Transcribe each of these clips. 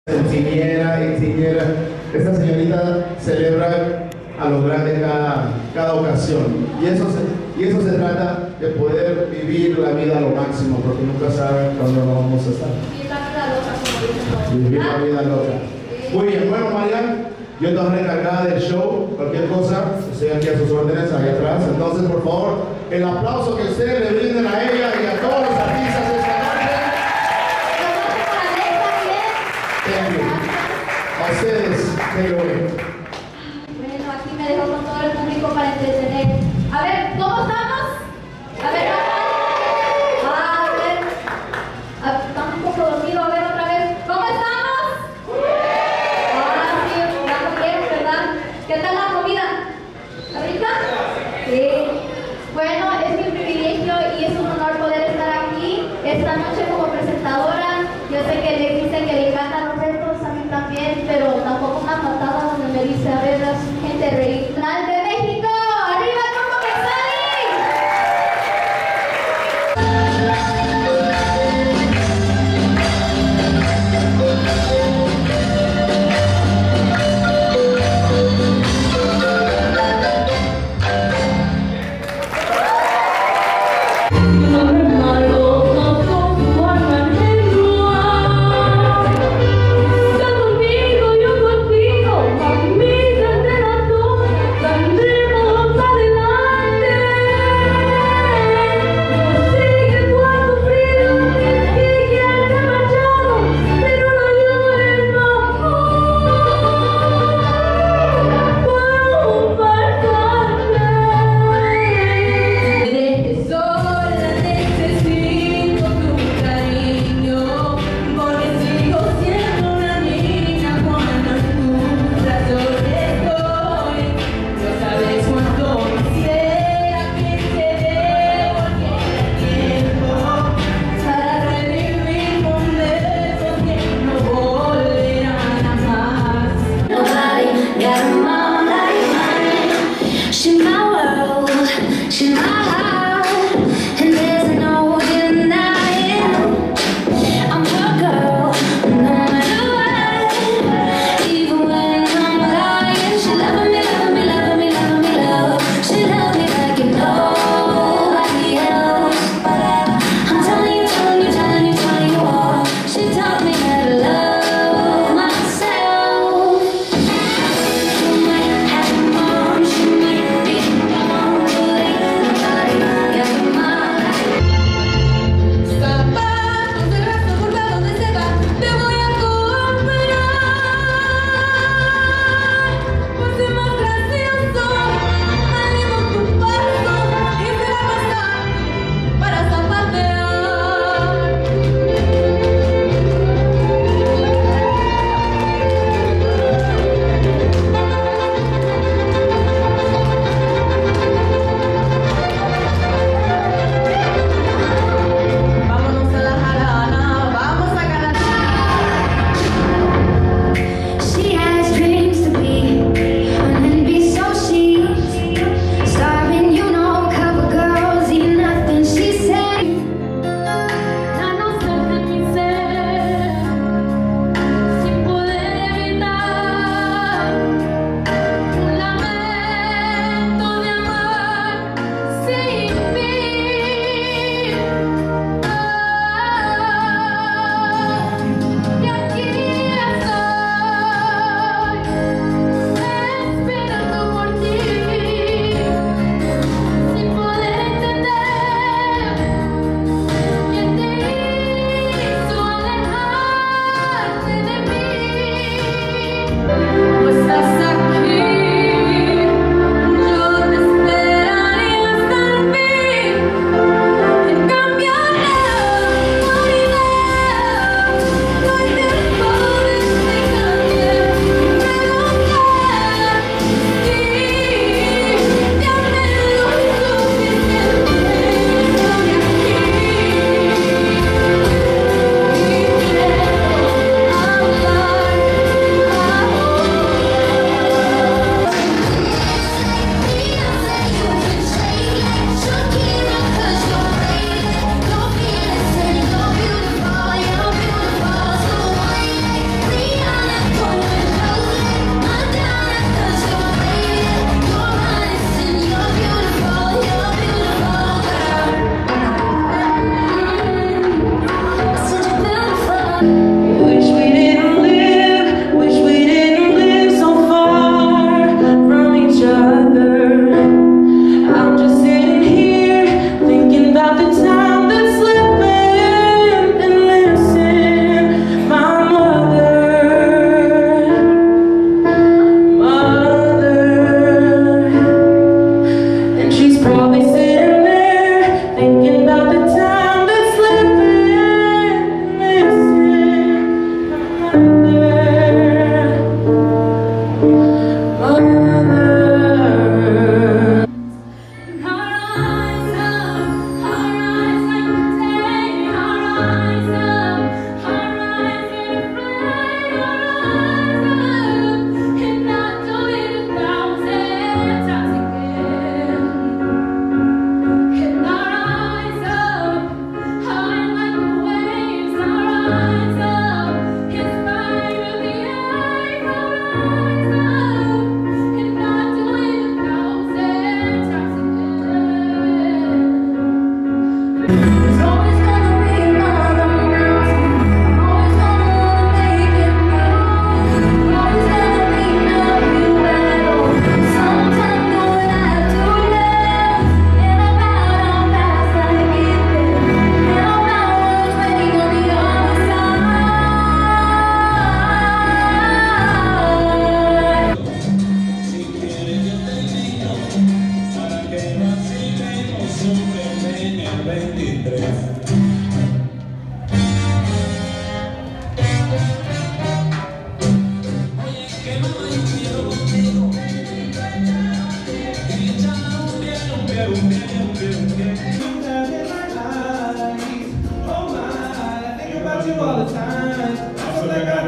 Ingeniera. Esta señorita celebra a lo grande cada ocasión. Y eso se trata de poder vivir la vida a lo máximo, porque nunca saben cuándo no vamos a estar. Vivir la vida loca. Muy bien, bueno, Marian, yo estoy encargada del show. Cualquier cosa, estoy aquí a sus órdenes, ahí atrás. Entonces, por favor, el aplauso que ustedes le brinden a ella y a todos los artistas de esta noche. A ustedes, pero bueno, aquí me dejo con todo el público para entretener. A ver, ¿cómo estamos? A ver, estamos un poco dormidos. A ver, otra vez. ¿Cómo estamos? Sí, estamos bien, ¿verdad? ¿Qué tal la comida? ¿Está rica? Sí. Bueno, es mi privilegio y es un honor poder estar aquí esta noche como presentadora. Yo sé que le dicen que le encantan los retos, a mí también, pero tampoco una patada donde me dicen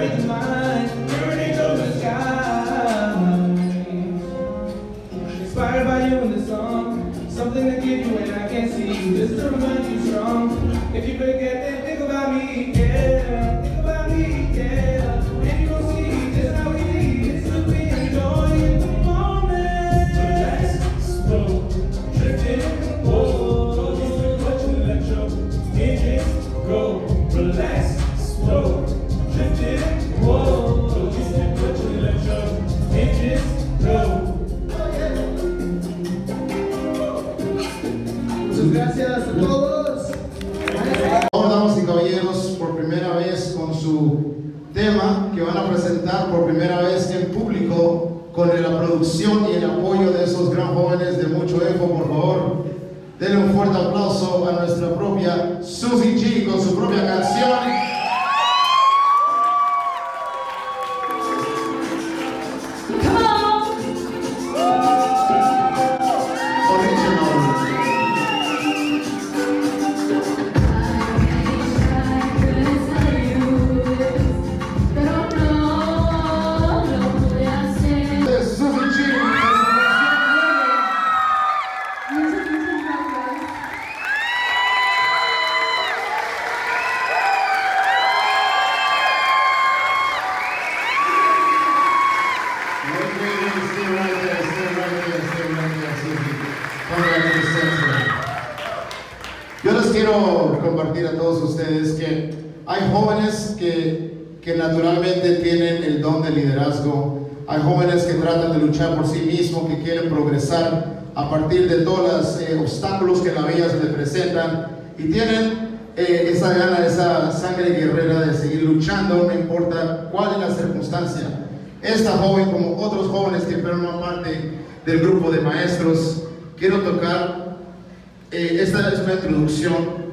crazy mind, burning up the sky. Inspired by you in the song, something to give you when I can't see you. This is to remind you strong. If you forget, then think about me, yeah. Think about me, yeah. And you gon' see just how easy it is to be enjoying the moment. Relax, slow, drifting, whoa. Go, relax, slow, drifting, whoa. Just let your engines go. Muchas gracias a todos. Ahora, damas y caballeros, por primera vez con su tema que van a presentar por primera vez en público, con la producción y el apoyo de esos gran jóvenes de mucho eco, por favor. Denle un fuerte aplauso a nuestra propia Susie G con su propia canción. Yo les quiero compartir a todos ustedes que hay jóvenes que naturalmente tienen el don de liderazgo. Hay jóvenes que tratan de luchar por sí mismos, que quieren progresar a partir de todos los obstáculos que en la vida se les presentan y tienen esa gana, esa sangre guerrera de seguir luchando, no importa cuál es la circunstancia. Esta joven, como otros jóvenes que forman parte del grupo de maestros, quiero tocar. Esta es una introducción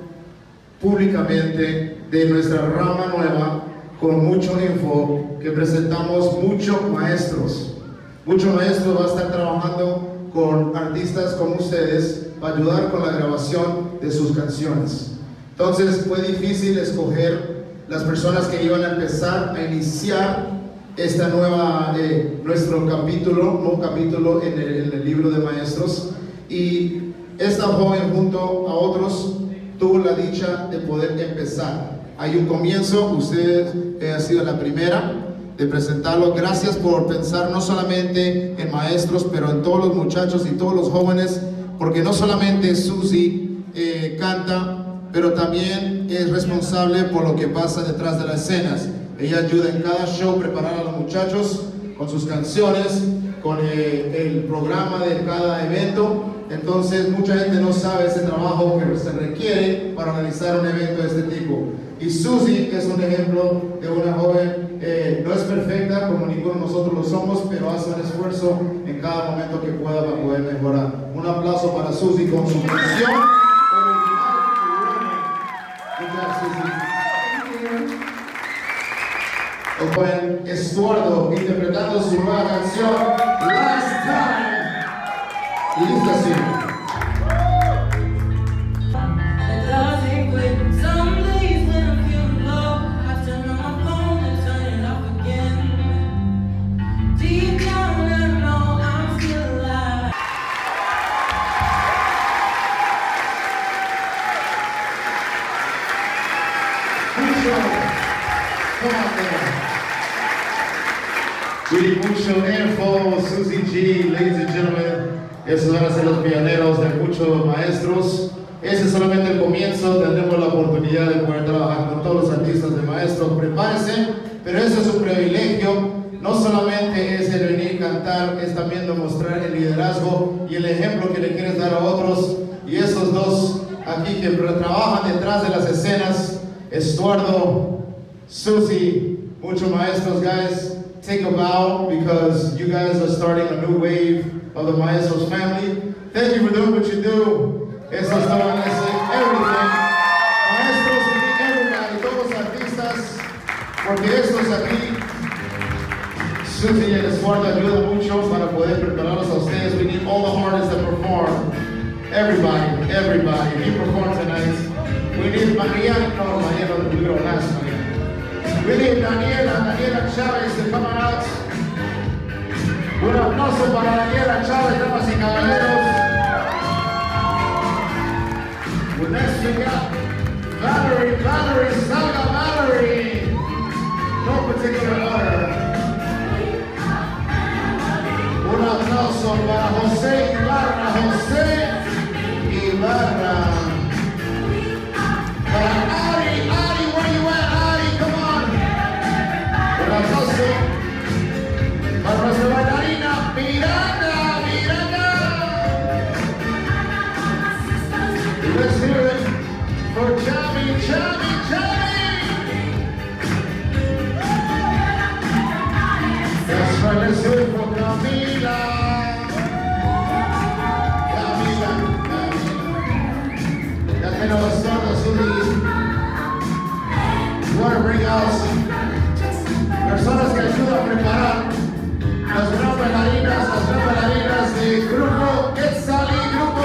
públicamente de nuestra rama nueva con mucho info que presentamos muchos maestros. Muchos maestros van a estar trabajando con artistas como ustedes para ayudar con la grabación de sus canciones. Entonces fue difícil escoger las personas que iban a empezar a iniciar esta nueva, nuestro capítulo, nuevo capítulo en el libro de maestros. Y esta joven junto a otros tuvo la dicha de poder empezar. Hay un comienzo, usted ha sido la primera de presentarlo. Gracias por pensar no solamente en maestros, pero en todos los muchachos y todos los jóvenes, porque no solamente Susie canta, pero también es responsable por lo que pasa detrás de las escenas. Ella ayuda en cada show a preparar a los muchachos con sus canciones, con el programa de cada evento. Entonces mucha gente no sabe ese trabajo que se requiere para organizar un evento de este tipo. Y Susie es un ejemplo de una joven, no es perfecta como ninguno de nosotros lo somos, pero hace un esfuerzo en cada momento que pueda para poder mejorar. Un aplauso para Susie con su canción original. El joven Estuardo interpretando su nueva canción Last Time. Y dice así. We need mucho info, Susie G, ladies and gentlemen. Esos van a ser los pioneros de muchos maestros. Ese es solamente el comienzo. Tendremos la oportunidad de poder trabajar con todos los artistas de maestros. Prepárense, pero eso es un privilegio. No solamente es el venir y cantar, es también demostrar el liderazgo y el ejemplo que le quieres dar a otros. Y esos dos aquí que trabajan detrás de las escenas, Estuardo, Susie, muchos maestros, guys. Take a bow because you guys are starting a new wave of the Maestros family. Thank you for doing what you do. Eso es todo, everything. Maestros, we need everybody, todos los artistas, porque estos aquí, Susie y Estuardo ayudan mucho para poder prepararlos a ustedes. We need all the artists that perform. Everybody, everybody. If you perform tonight, we need Mariana, no, Mariana, we don't last night. We need Daniela para José Ibarra, José Ibarra. Para Ari, where you at, Ari? Come on. Un aplauso para nuestra bailarina Miranda. Let's hear it for Chami. That's right, let's hear it for Camila. Ya tenemos todos un want to bring out personas que ayudan a preparar las gran bailarinas del grupo Quetzalí.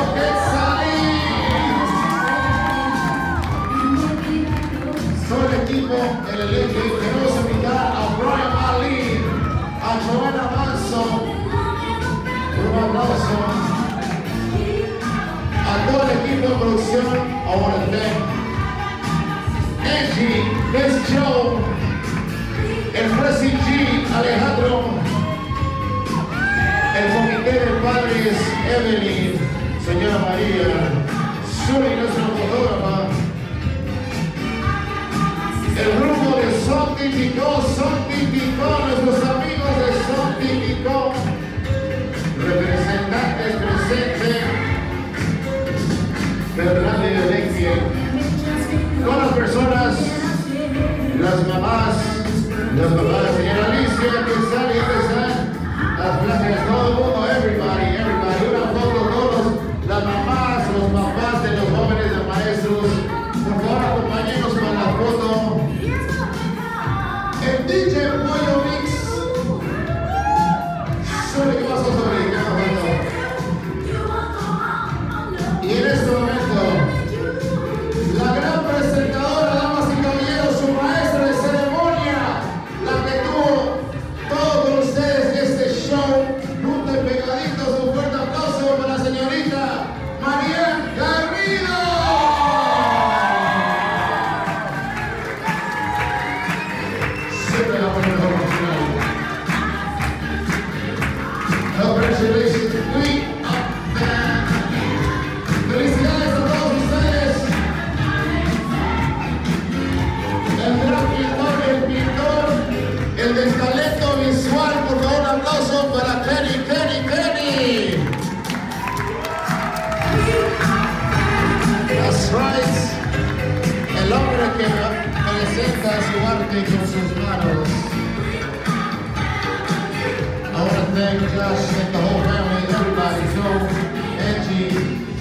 Soy el equipo, el elenco, queremos invitar a Brian Ali, a Joana Manso, un aplauso. A todo el equipo de producción, I want to thank Angie, Miss Joe, el Presi G, Alejandro, el comité de padres, Evelyn, señora María, Suri, nuestra fotógrafa, el grupo de Son Típico, nuestros amigos de Son Típico, representantes presentes del Radio Electria, todas las personas, las mamás, señora Alicia, que están, las clases, todo el mundo, everybody, una foto, todos, las mamás, los papás de los jóvenes de maestros, por favor acompáñenos con la foto. El DJ Pollo Mix. Sobre qué pasó, y en este momento, la gran presentadora, damas y caballeros, su maestra de ceremonia, la que tuvo todos ustedes este show, juntos y pegaditos, un fuerte aplauso para la señorita María Garrido. Siempre la ponemos como final. Congratulations, felicidades a todos ustedes. El gran pintor, el del talento visual, por favor, un aplauso para Kenny. That's right. El hombre que presenta su arte con sus manos. I want to thank Josh and the whole family, everybody, Joe, Angie,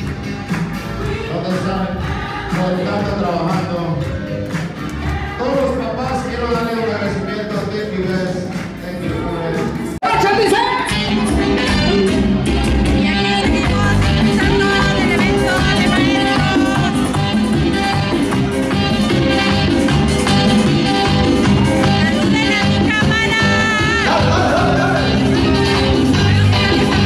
todos están trabajando. Todos los papás, quiero darle un agradecimiento. Thank you guys. Thank you. Saluden a mi cámara.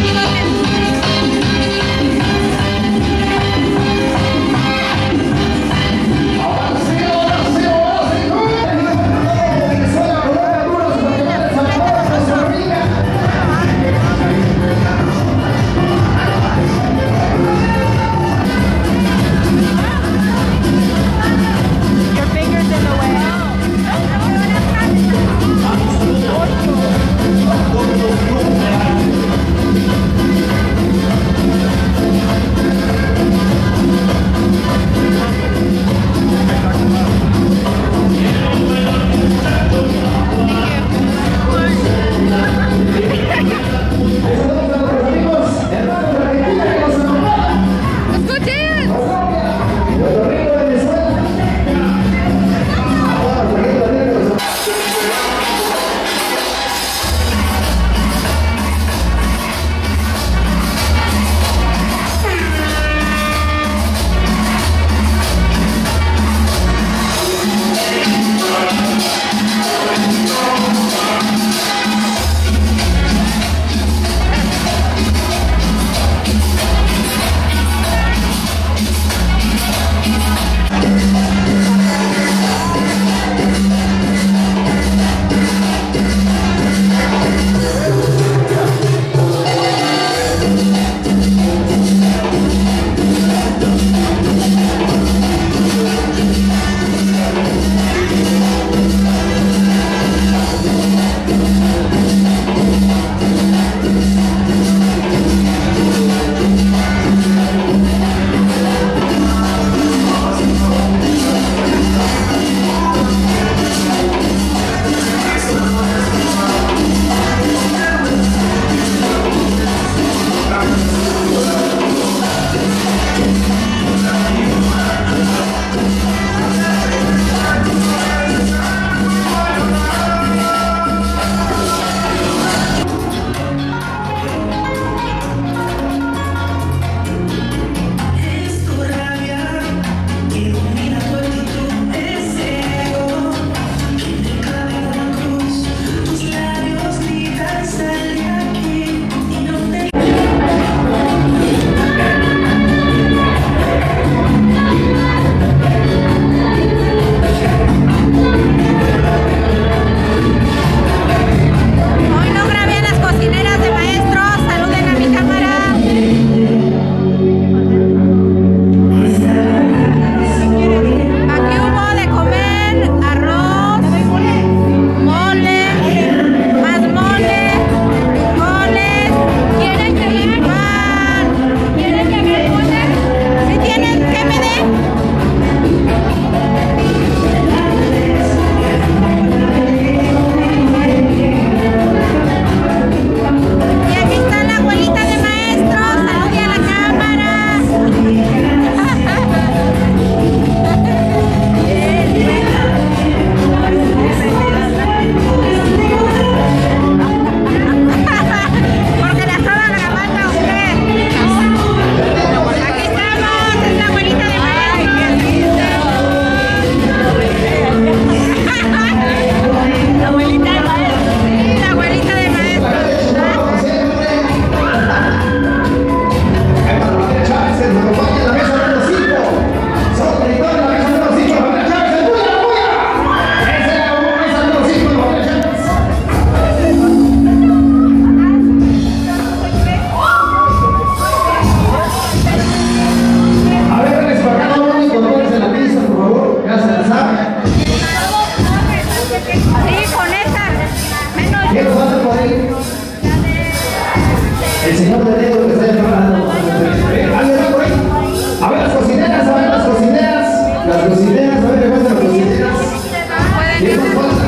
El señor de negro que está llamando. ¿Alguien está por ahí? A ver las cocineras, a ver las cocineras. Las cocineras, a ver qué pasa las cocineras. ¿Qué más pasa?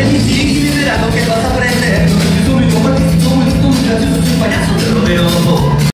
Payaso de rodeo.